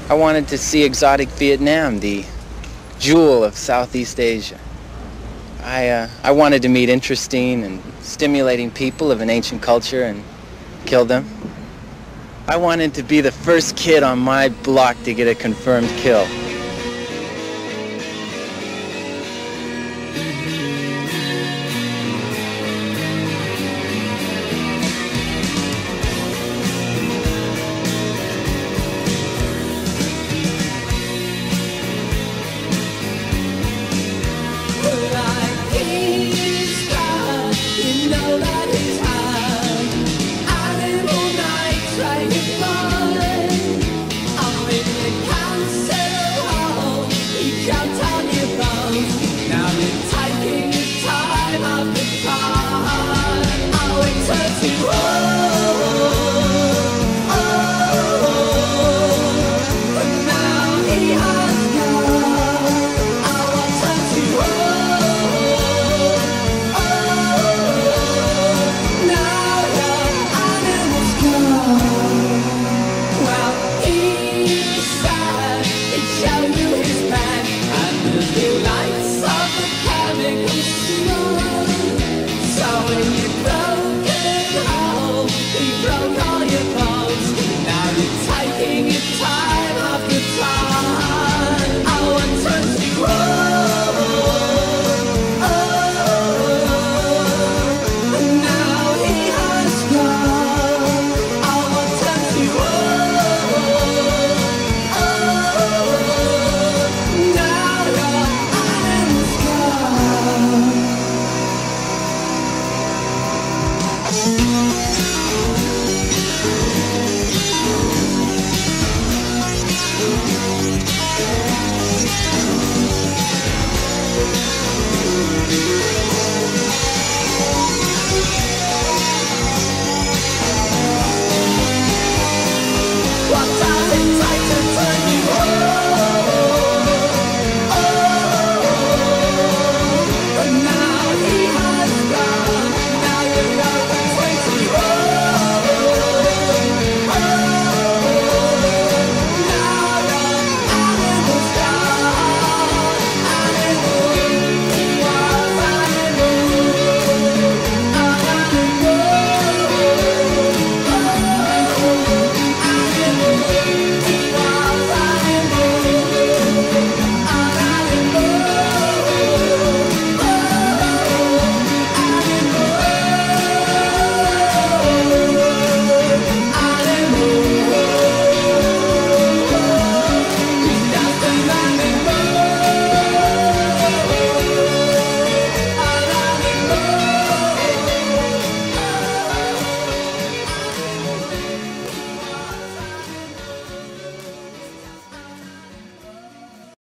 I wanted to see exotic Vietnam, the jewel of Southeast Asia. I wanted to meet interesting and stimulating people of an ancient culture and kill them. I wanted to be the first kid on my block to get a confirmed kill.